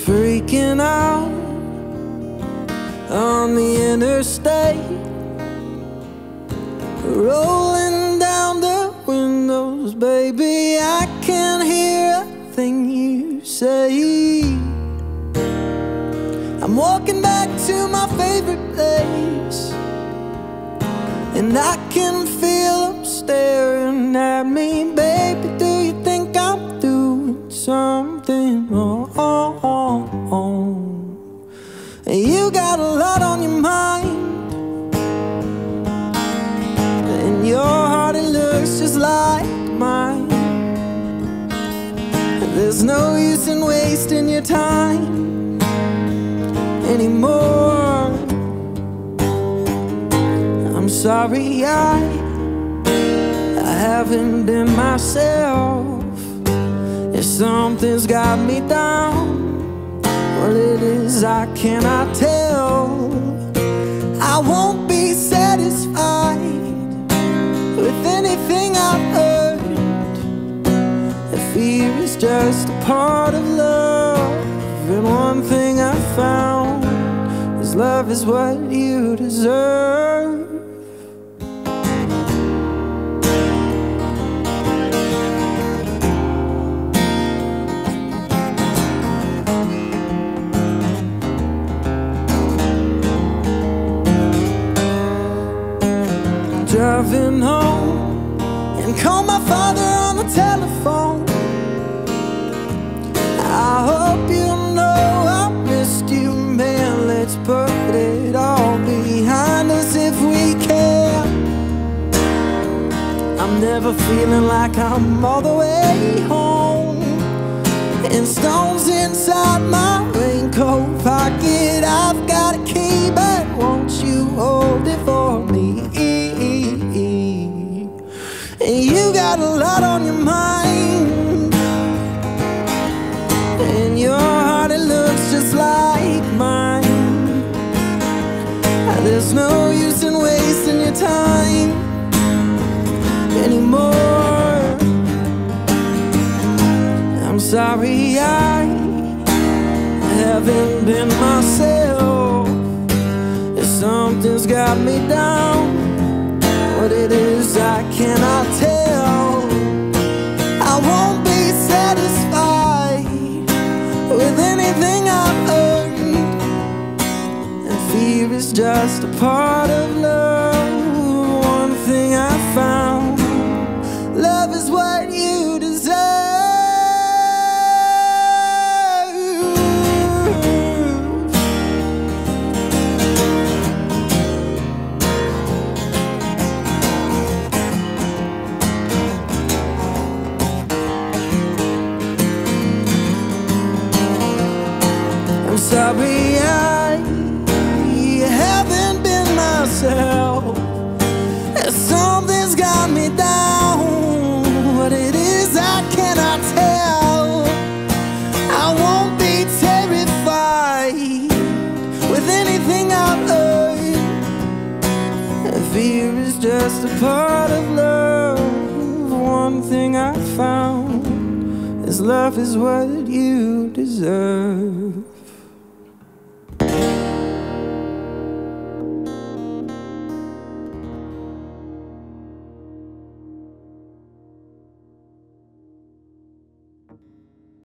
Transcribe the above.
freaking out on the interstate, rolling down the windows, baby, I can't hear a thing you say. I'm walking back to my favorite place, and I can feel them staring at me. Baby, do you think I'm doing something wrong? You got a lot on your mind, and your heart, it looks just like mine. There's no use in wasting your time anymore. I'm sorry I haven't been myself. If something's got me down, what it is I cannot tell. I won't be satisfied with anything I've earned. The fear is just a part of love, and one thing I found is love is what you deserve. Driving home and call my father on the telephone. I hope you know I missed you, man. Let's put it all behind us if we can. I'm never feeling like I'm all the way home, and stones inside my raincoat pocket. I've got a key, but won't you hold it for me? You got a lot on your mind, and your heart, it looks just like mine. There's no use in wasting your time anymore. I'm sorry I haven't been myself. If something's got me down, what it is I cannot tell. I won't be satisfied with anything I've earned, and fear is just a part of love. One thing I found, love is what you deserve. I'm sorry I haven't been myself. Something's got me down. What it is I cannot tell. I won't be terrified with anything I've earned. Fear is just a part of love. One thing I found is love is what you deserve.